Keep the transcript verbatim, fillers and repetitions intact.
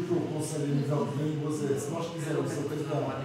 que eu aconselho a nível de línguas é, se nós quisermos a cada